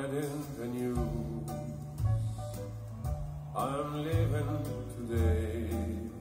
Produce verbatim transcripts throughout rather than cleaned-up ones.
read in the news, I'm living today.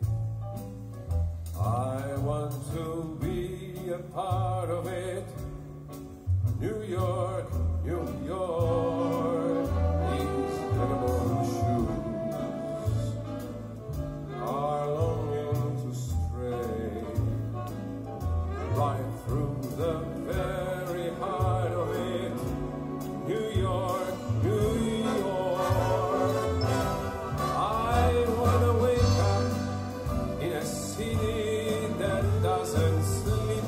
I want to be a part of it. New York, New York, these vagabond shoes are longing to stray right through the very heart of it. New York, New York. I wanna wake up in a city that doesn't sleep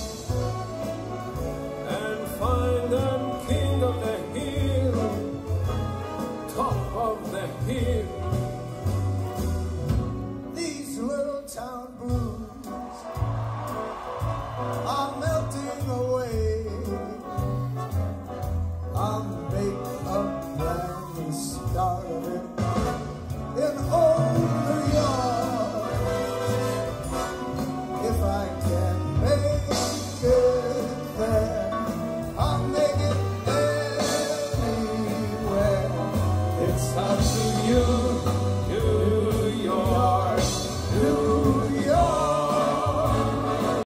and find them king of the hill, top of the hill. These little town blues are melting away. I'll make a brand new start of it in old New York. If I can make it there, I'll make it anywhere. It's up to you.